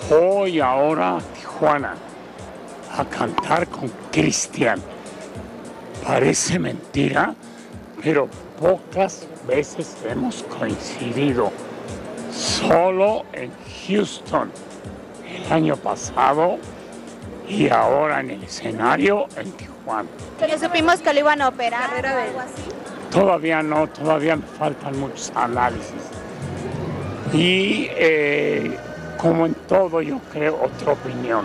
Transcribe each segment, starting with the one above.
Voy ahora a Tijuana a cantar con Cristian. Parece mentira, pero pocas veces hemos coincidido. Solo en Houston el año pasado y ahora en el escenario en Tijuana. Pero supimos que lo iban a operar o algo así. Todavía no, todavía me faltan muchos análisis. Y como en todo yo creo otra opinión,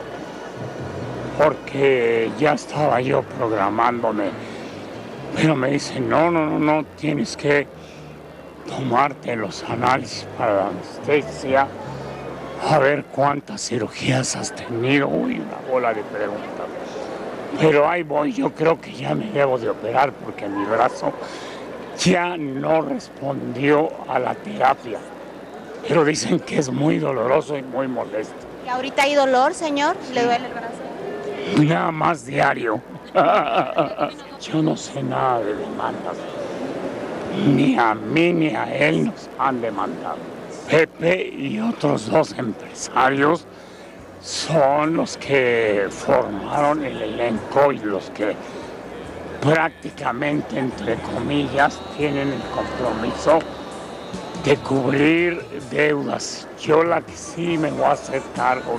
porque ya estaba yo programándome, pero me dicen no, tienes que tomarte los análisis para la anestesia, a ver cuántas cirugías has tenido. Uy, una bola de preguntas. Pero ahí voy, yo creo que ya me debo de operar porque mi brazo ya no respondió a la terapia. Pero dicen que es muy doloroso y muy molesto. ¿Y ahorita hay dolor, señor? ¿Le duele el brazo? Nada más diario. Yo no sé nada de demandas. Ni a mí ni a él nos han demandado. Pepe y otros dos empresarios son los que formaron el elenco y los que prácticamente, entre comillas, tienen el compromiso de cubrir deudas. Yo la que sí me voy a hacer cargo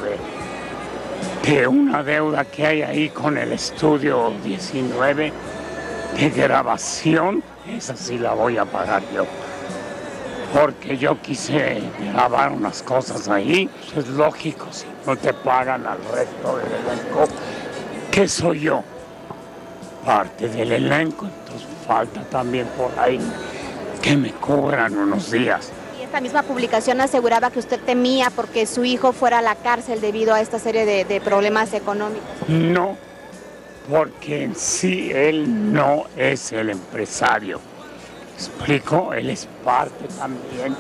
de una deuda que hay ahí con el estudio 19 de grabación, esa sí la voy a pagar yo. Porque yo quise grabar unas cosas ahí, pues es lógico, si no te pagan al resto del elenco, ¿qué soy yo? Parte del elenco, entonces falta también por ahí que me cubran unos días. Y esta misma publicación aseguraba que usted temía porque su hijo fuera a la cárcel debido a esta serie de problemas económicos. No, porque en sí él no es el empresario. ¿Explico? Él es parte también,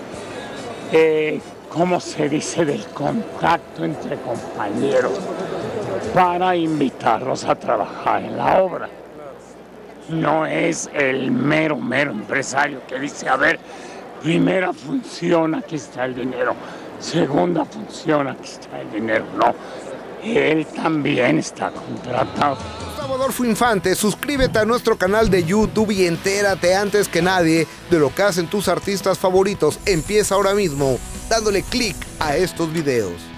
¿cómo se dice?, del contacto entre compañeros para invitarlos a trabajar en la obra. No es el mero empresario que dice, a ver, primera función, aquí está el dinero, segunda función, aquí está el dinero. No, él también está contratado. Adolfo Infante, suscríbete a nuestro canal de YouTube y entérate antes que nadie de lo que hacen tus artistas favoritos. Empieza ahora mismo dándole clic a estos videos.